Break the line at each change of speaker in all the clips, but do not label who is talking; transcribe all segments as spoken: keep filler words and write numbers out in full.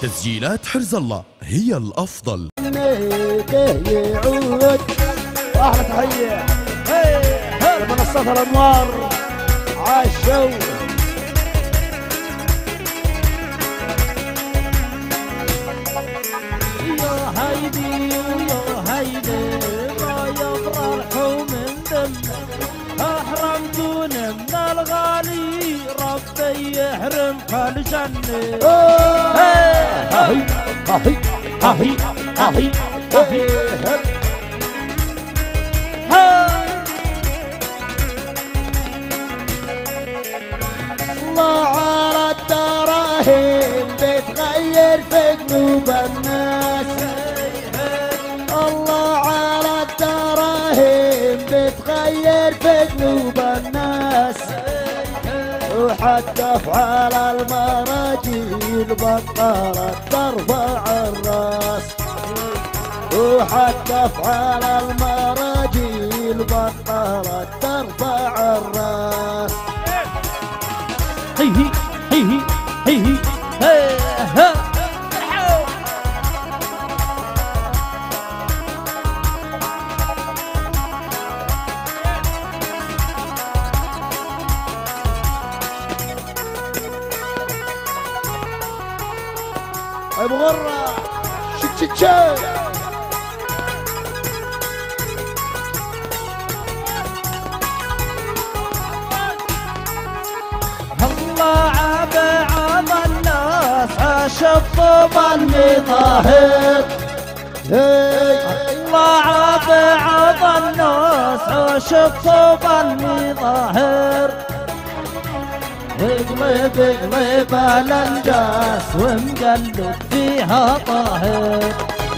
تسجيلات حرز الله هي الأفضل.
يعود أحلى تحية لمنصة الأنوار عالشو.
يا هيدي ويا هيدي ما يفرحوا من دم أحرمتونا من الغالي ربي يحرمك الجنة.
هاي هاي هاي هاي هاي الله على الدراهم بتغير في قلوب الناس. الله على الدراهم بتغير في قلوب الناس، وحتى افعال المراجيل بطلت ترفع الراس، وحتى افعال المراجيل بطلت ترفع الراس.
هي هي هي هي هي ها
ابو غره شت شت شت.
الله عبعض الناس عشق المظاهر. الله عبعض الناس عشق المظاهر. اقلب اقلب على الناس ومقلب فيها طاهر،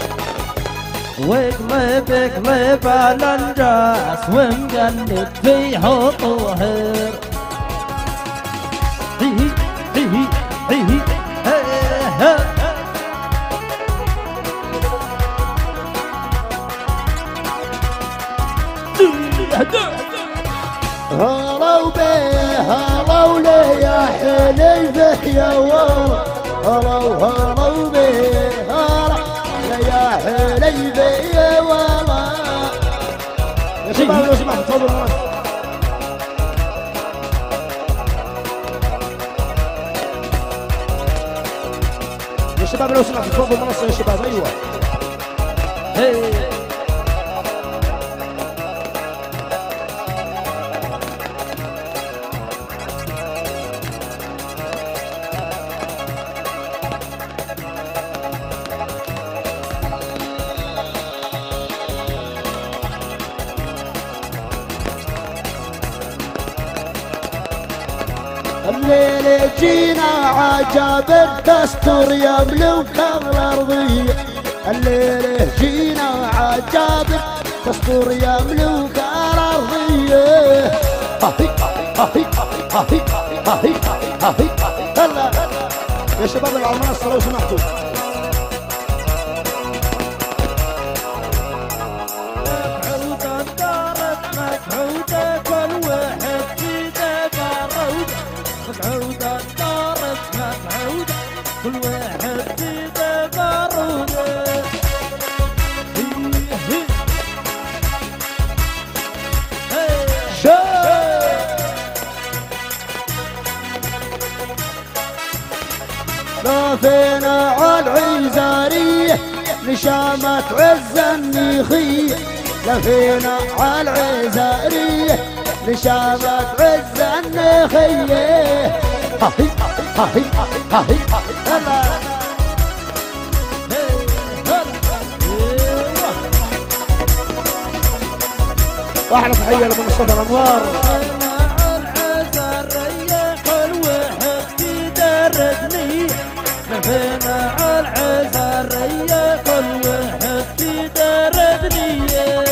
واقلب اقلب على الناس ومقلب فيها طاهر. هي هي هي هي
هلا وبيه هلا وليه يا حليفه يا ورا. هلا وهلا وبيه هلا يا حليفه يا ورا. يا شباب لو سمحت تفضلوا. يا شباب لو سمحت تفضلوا المنصه يا شباب. ايوه الليل جينا عجب الدستور يملك الارضيه. الليل جينا عجب الدستور يملك الارضيه. هاي هاي هاي هاي هاي هلا يا شباب اللي على المنصه لو سمحتوا.
مقعودة دارت مقعودة كل واحد في دبر. مقعودة دارت مقعودة كل واحد في دبرودة.
لافينا عالعزارية نشامة عز النخية. لفينا عالعزارية نشامة عز النخية. هاي هاي هاي هلا واحلى تحية لمنصة الأنوار.
لفينا عالعزارية كل واحد في دار بنية.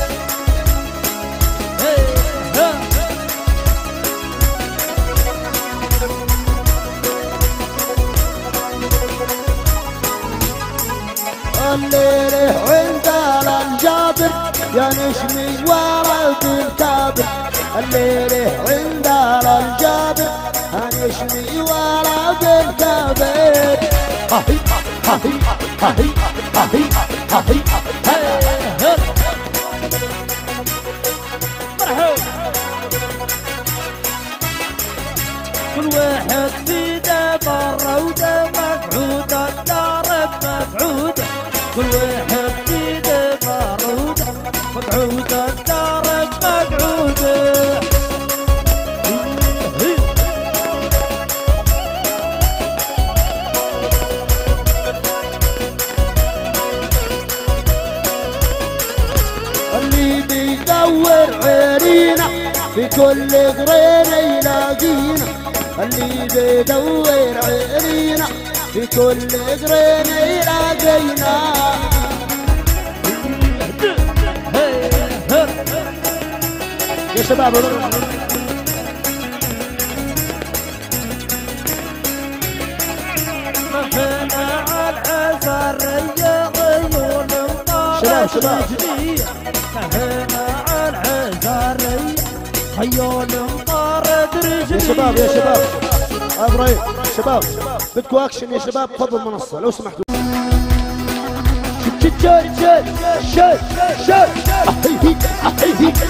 الليل عند الجابر يا نشمي ورا بالكابر. الليل عند الجابر يا نشمي ورا بالكابر. هاهي هاهي هاهي هاهي
كل واحد في ده برا وده مقعود الدار مقعود كل واحد في ده برا وده مقعود الدار مقعود
اللي بيدور عينينا في كل غرينا يلاقينا اللي بيدور عينينا في كل غرينا يلاقينا يا شباب
مهنا عالعزارية عيون
شباب شباب
مهنا عالعزارية عيون مطارد رجلي
يا شباب يا شباب ابراهيم شباب بدكم اكشن يا شباب فضل المنصه لو سمحتوا شد شد شد شد شد